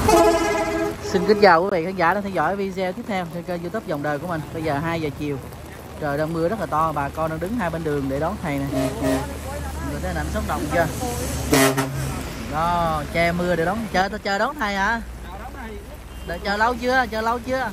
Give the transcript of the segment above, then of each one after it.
Xin kính chào quý vị khán giả đang theo dõi video tiếp theo trên kênh YouTube Dòng Đời của mình. Bây giờ 2 giờ chiều, trời đang mưa rất là to, bà con đang đứng hai bên đường để đón thầy nè. Người thấy ảnh sống động chưa? Đó, che mưa để đón, chờ đón thầy hả? Đợi chờ lâu chưa? Chờ lâu chưa?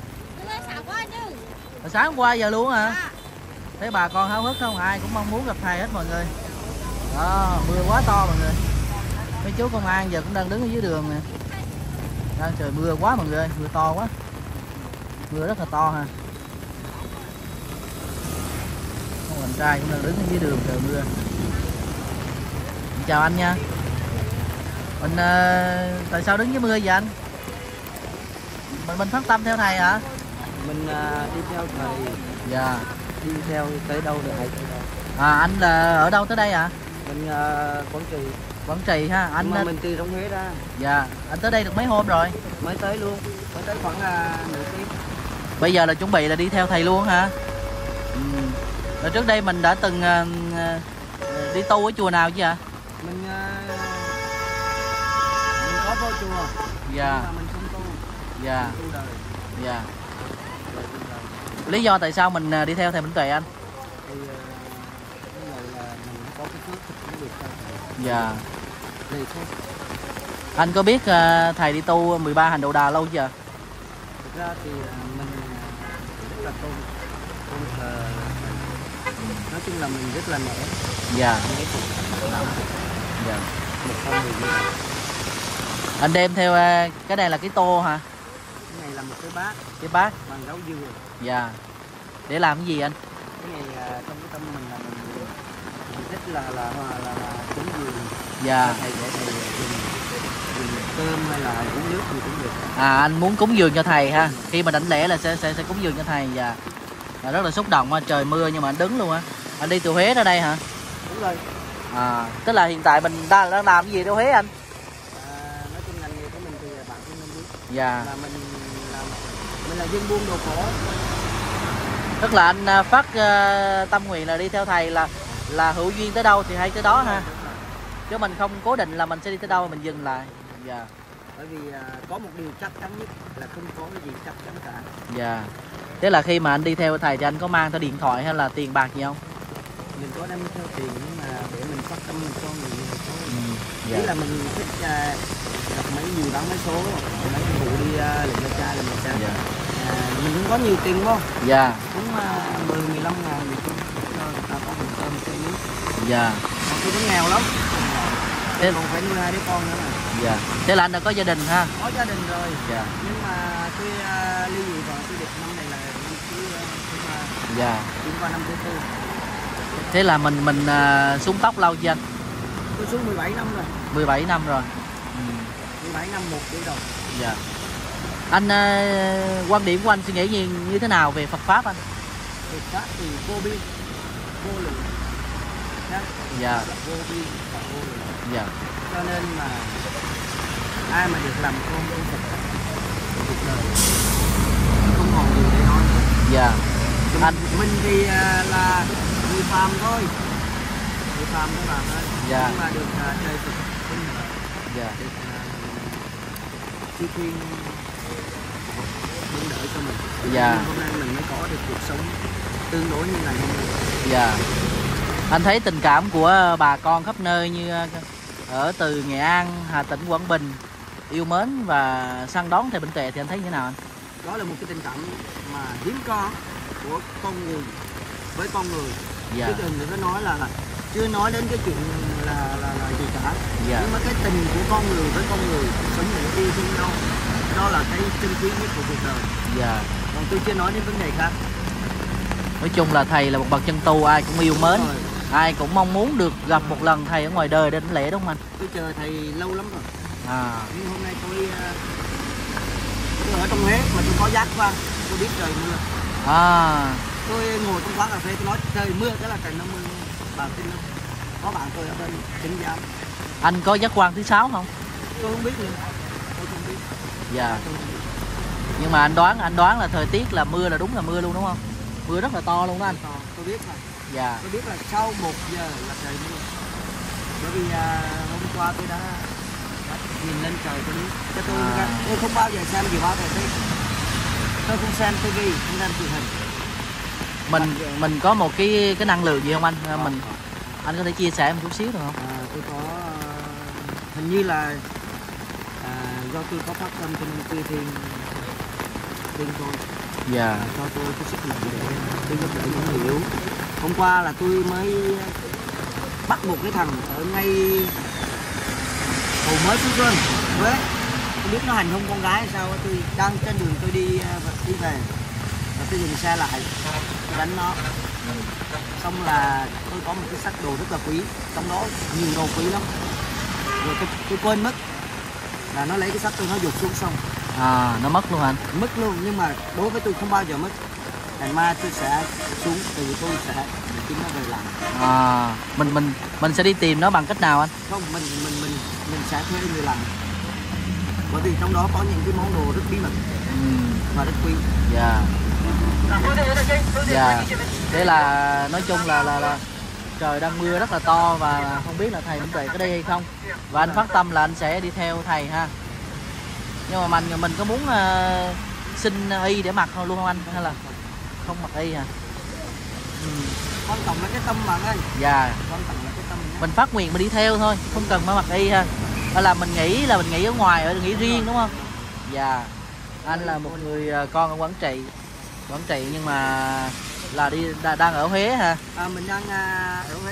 Sáng hôm qua giờ luôn hả? Thấy bà con háo hức không? Ai cũng mong muốn gặp thầy hết mọi người. Đó, mưa quá to mọi người. Mấy chú công an giờ cũng đang đứng ở dưới đường nè. Đang trời mưa quá mọi người, mưa to quá. Mưa rất là to ha. Con anh trai cũng đang đứng ở dưới đường trời mưa. Chào anh nha. Mình tại sao đứng dưới mưa vậy anh? Mình phát tâm theo thầy hả? Mình đi theo thầy. Dạ. Đi theo tới đâu được thầy tới đâu. À, anh là ở đâu tới đây ạ? Mình Quảng Trị. Quảng Trị ha. Anh mà mình từ trong Huế ra. Dạ. Anh tới đây được mấy hôm rồi? Mới tới luôn. Mới tới khoảng nửa tiếng. Bây giờ là chuẩn bị là đi theo thầy luôn hả? Rồi trước đây mình đã từng đi tu ở chùa nào chứ ạ? Mình có vô chùa. Dạ. Mình không tu. Dạ. Tu đời. Dạ. Lý do tại sao mình đi theo thầy Minh Tuệ anh? Thì cái này là mình có cái phước thực cũng được theo thầy. Dạ. Đây thôi. Anh có biết thầy đi tu 13 hành Đồ Đà lâu chưa? Thực ra thì mình rất là tôn thờ. Nói chung là mình rất là nể. Dạ. Nể phục. Dạ. Một con người như vậy. Anh đem theo cái này là cái tô hả? Cái này là một cái bát. Cái bát. Bằng gấu dừa. Dạ. Để làm cái gì anh? Cái này trong cái tâm mình là mình rất là cúng dường. Dạ. Thầy để thầy dùng cơm hay là uống nước gì cũng được. À, anh muốn cúng dường cho thầy ha. Khi mà đảnh lễ là sẽ cúng dường cho thầy. Dạ. Rất là xúc động, trời mưa nhưng mà anh đứng luôn á. Anh đi từ Huế ra đây hả? Đúng rồi. À, tức là hiện tại mình đang làm cái gì ở Huế anh? Nói chung ngành nghề của mình thì bạn cũng nên biết. Dạ. Là mình là dân buôn đồ cổ. Tức là anh phát tâm nguyện là đi theo thầy là hữu duyên tới đâu thì hay tới đó ha. Chứ mình không cố định là mình sẽ đi tới đâu mình dừng lại. Dạ. Bởi vì có một điều chắc chắn nhất là không có cái gì chắc chắn cả. Dạ. Thế là khi mà anh đi theo thầy thì anh có mang theo điện thoại hay là tiền bạc gì không? Mình có đem theo tiền nhưng mà để mình phát tâm mình cho người nghèo thôi. Dạ. Ý là mình thích gặp mấy người bán vé số, mấy cái vụ đi lượm ve chai, lượm ve chai. Dạ. Mình cũng có nhiều tiền đúng không? Dạ. Cũng 10-15 ngàn gì cho người ta có một cơm chai nước. Dạ. Mà tôi cũng nghèo lắm. Thế còn phải nuôi 2 đứa con nữa mà. Dạ. Thế là anh đã có gia đình ha? Có gia đình rồi. Dạ. Nhưng mà tôi ly dị vợ tôi được năm này là năm thứ dạ. Chuyển qua năm thứ tư. Thế là mình xuống tóc lâu chưa anh? Tôi xuống 17 năm rồi. 17 năm rồi. 17 năm 1 tuổi đầu. Dạ. Anh quan điểm của anh suy nghĩ như thế nào về Phật pháp anh? Phật pháp thì vô biên, vô lượng. Dạ. Vô biên và vô lượng. Dạ. Cho nên mà ai mà được làm con của Phật cuộc đời không còn gì để nói. Dạ. Mình thì là người phàm thôi. Người phàm các bạn ơi. Dạ. Nhưng mà được trời Phật vinh hạnh. Dạ. Được chư thiên hướng đỡ cho mình. Dạ. Hôm nay mình mới có được cuộc sống tương đối như ngày hôm nay. Dạ. Anh thấy tình cảm của bà con khắp nơi như ở từ Nghệ An, Hà Tĩnh, Quảng Bình yêu mến và săn đón thầy Minh Tuệ thì anh thấy như thế nào anh? Đó là một cái tình cảm mà hiếm có của con người với con người. Dạ. Chứ đừng có nói là chưa nói đến cái chuyện là gì cả. Dạ. Nhưng mà cái tình của con người với con người sống để yêu thương nhau, đó là cái chân quý nhất của cuộc đời. Dạ. Còn tôi chưa nói đến vấn đề khác. Nói chung là thầy là một bậc chân tu ai cũng yêu mến, ai cũng mong muốn được gặp một lần thầy ở ngoài đời để đảnh lễ đúng không anh? Tôi chờ thầy lâu lắm rồi. À. Nhưng hôm nay tôi ở trong Huế mà tôi có giác qua, tôi biết trời mưa. À. Tôi ngồi trong quán cà phê tôi nói trời mưa, cái là trời nó mưa. Bà tin không? Có bạn tôi ở bên Chính Giang. Anh có giác quan thứ 6 không? Tôi không biết nữa. Tôi không biết. Dạ. Nhưng mà anh đoán là thời tiết là mưa là đúng là mưa luôn đúng không? Mưa rất là to luôn đó anh. Tôi biết mà. Dạ. Tôi biết là sau 1 giờ là trời mưa. Bởi vì hôm qua tôi đã nhìn lên trời tôi biết. Cho tôi không bao giờ xem dự báo thời tiết. Tôi không xem tivi, không xem truyền hình. Mình có một cái năng lượng gì không anh? Anh có thể chia sẻ một chút xíu được không? Tôi có hình như là do tôi có phát tâm cho nên tôi thiên tôi cho tôi cái sức mạnh để tôi giúp đỡ những người yếu. Hôm qua là tôi mới bắt một cái thằng ở ngay Hồ Mới Phú Xuân, Huế. Tôi biết nó hành hung con gái sao, tôi đang trên đường tôi đi về và tôi dừng xe lại đánh nó. Xong là tôi có một cái sách đồ rất là quý, trong đó nhiều đồ quý lắm. Rồi tôi quên mất là nó lấy cái sách tôi, nó giục xuống sông. Nó mất luôn anh? Mất luôn, nhưng mà đối với tôi không bao giờ mất. Ngày mai tôi sẽ xuống, từ tôi sẽ kiếm nó về làm. Mình sẽ đi tìm nó bằng cách nào anh? Không, mình sẽ thuê người làm. Bởi vì trong đó có những cái món đồ rất bí mật và rất quý. Thế là nói chung là trời đang mưa rất là to và không biết là thầy Minh Tuệ có đây hay không. Và anh phát tâm là anh sẽ đi theo thầy ha. Nhưng mà mình có muốn xin y để mặc luôn không anh? Hay là không mặc y hả? Quan trọng là cái tâm mà anh. Quan trọng là cái tâm. Mình phát nguyện mình đi theo thôi, không cần phải mặc y ha. Hay là mình nghĩ ở ngoài, ở nghỉ riêng đúng không? Anh là một người con ở Quảng Trị nhưng mà là đang ở Huế hả? Mình đang ở Huế.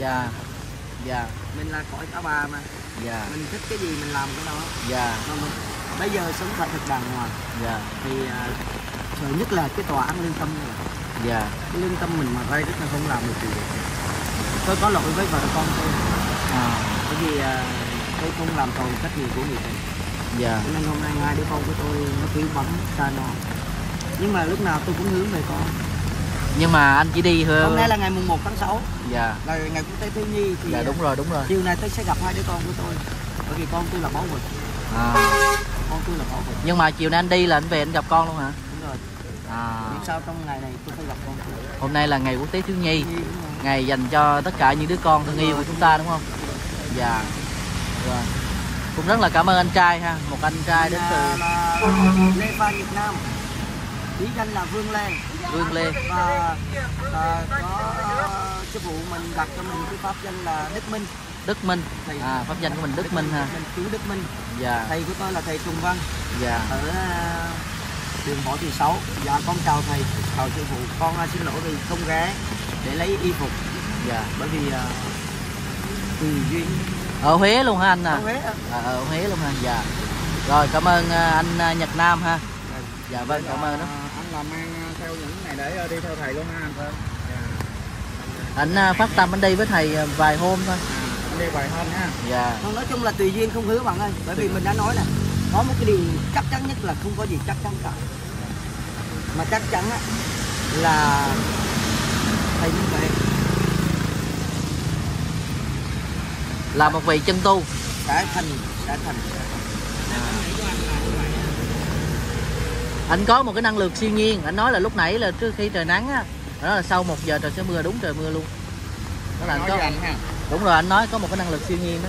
Mình là cõi Cả Bà mà. Mình thích cái gì mình làm cái đó. Bây giờ sống phải thật đàng hoàng. Thì sợ nhất là cái tòa án lương tâm này. Cái lương tâm mình mà vay rất là không làm được gì. Tôi có lỗi với vợ con tôi. Bởi vì tôi không làm tròn trách nhiệm của người ta. Nên hôm nay hai đứa con của tôi nó cứ bấm xa nó. Nhưng mà lúc nào tôi cũng hướng về con. Nhưng mà anh chỉ đi hôm nay là ngày mùng 1 tháng 6. Là ngày quốc tế thiếu nhi thì đúng rồi. Chiều nay tôi sẽ gặp hai đứa con của tôi. Bởi vì con tôi là báu vật. Con tôi là báu vật. Nhưng mà chiều nay anh đi là anh về anh gặp con luôn hả? Đúng rồi. Vì sao trong ngày này tôi phải gặp con tôi? Hôm nay là ngày quốc tế thiếu nhi. Ngày dành cho tất cả những đứa con thân yêu của chúng ta đúng không? Rồi. Cũng rất là cảm ơn anh trai ha, một anh trai đến từ Lê Pha Việt Nam, bí danh là Vương Lê. Và có sư phụ mình đặt cho mình cái pháp danh là Đức Minh. Pháp danh của mình Đức Minh ha. Chú Đức Minh. Thầy của tôi là thầy Tùng Văn. Ở đường Võ Thị Sáu. Con chào thầy, chào sư phụ. Con xin lỗi vì không ghé để lấy y phục. Bởi vì tùy duyên. Ở Huế luôn hả anh? Ở Huế luôn ha. Rồi cảm ơn anh Nhật Nam ha. Vâng, cảm ơn đó. Anh làm mang theo những ngày để đi theo thầy luôn ha anh. Anh phát tâm anh đi với thầy vài hôm thôi. Anh đi vài hôm nha. Nói chung là tùy duyên không hứa bạn ơi. Bởi vì mình đã nói là có một cái điều chắc chắn nhất là không có gì chắc chắn cả. Mà chắc chắn là thầy Minh Tuệ là một vị chân tu sẽ thành. Anh có một cái năng lực siêu nhiên. Anh nói là lúc nãy là trước khi trời nắng á, đó là sau 1 giờ trời sẽ mưa, đúng trời mưa luôn. Đó là anh có. Đúng rồi, anh nói có một cái năng lực siêu nhiên đó.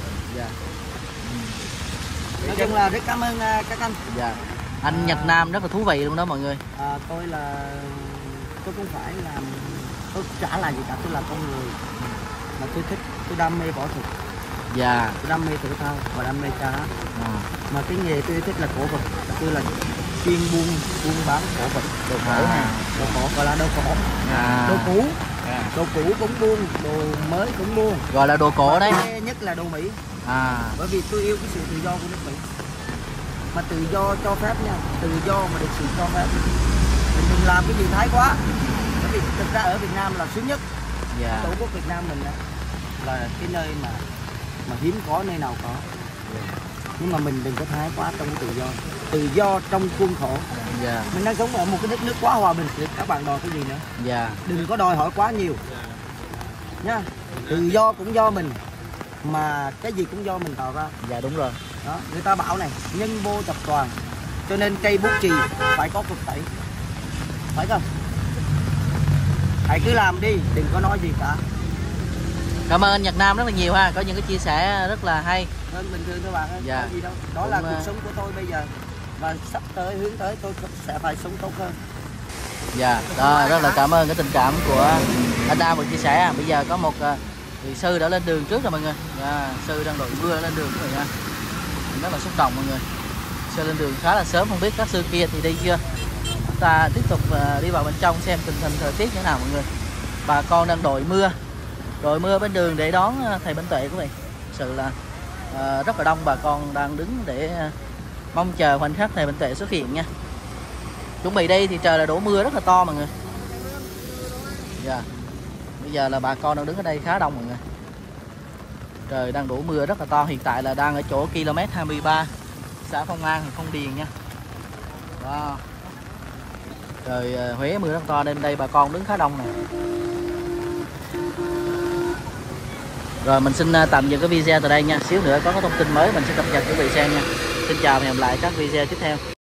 Nói chung là rất cảm ơn các anh. Anh Nhật Nam rất là thú vị luôn đó mọi người. Tôi không phải là tôi chả là gì cả, tôi là con người mà tôi thích, tôi đam mê võ thuật. Tôi đam mê thể thao và đam mê ca hát. Mà cái nghề tôi thích là cổ vật. Tôi là chuyên buôn bán cổ vật, đồ cổ đồ cổ gọi là đồ cổ. Đồ cũ. Đồ cũ cũng buôn, đồ mới cũng buôn. Gọi là đồ cổ đấy. Nhất là đồ Mỹ. Bởi vì tôi yêu cái sự tự do của nước Mỹ. Mà tự do cho phép nha, tự do mà được sự cho phép. Mình đừng làm cái gì thái quá. Bởi vì thực ra ở Việt Nam là sướng nhất. Tổ quốc Việt Nam mình là cái nơi mà hiếm có nơi nào có. Nhưng mà mình đừng có thái quá trong cái tự do trong khuôn khổ. Mình đang sống ở một cái đất nước quá hòa bình thì các bạn đòi cái gì nữa. Đừng có đòi hỏi quá nhiều nha. Tự do cũng do mình, mà cái gì cũng do mình tạo ra. Đúng rồi đó. Người ta bảo này, nhân vô tập toàn, cho nên cây bút chì phải có cực tẩy, phải không? Hãy cứ làm đi, đừng có nói gì cả. Cảm ơn anh Nhật Nam rất là nhiều ha, có những cái chia sẻ rất là hay. Hơn bình thường các bạn ơi, Dạ. có gì đâu. Đó là cuộc sống của tôi bây giờ, và sắp tới hướng tới tôi sẽ phải sống tốt hơn. Dạ, đó, rất là cảm ơn cái tình cảm của anh Nam vừa chia sẻ. Bây giờ có một vị sư đã lên đường trước rồi mọi người. Dạ, sư đang đội mưa lên đường rồi nha. Rất là xúc động mọi người. Sư lên đường khá là sớm, không biết các sư kia thì đi chưa. Chúng ta tiếp tục đi vào bên trong xem tình hình thời tiết như thế nào mọi người. Bà con đang đội mưa bên đường để đón thầy Bỉnh Tuệ quý vị. Thực sự là rất là đông bà con đang đứng để mong chờ khoảnh khắc thầy Bỉnh Tuệ xuất hiện nha. Chuẩn bị đây thì trời là đổ mưa rất là to mọi người. Dạ. Bây giờ là bà con đang đứng ở đây khá đông mọi người. Trời đang đổ mưa rất là to, hiện tại là đang ở chỗ km 23 xã Phong An, huyện Phong Điền nha. Wow. Trời Huế mưa rất to nên đây bà con đứng khá đông này. Rồi mình xin tạm dừng cái video tại đây nha. Xíu nữa có cái thông tin mới mình sẽ cập nhật quý vị xem nha. Xin chào và hẹn gặp lại các video tiếp theo.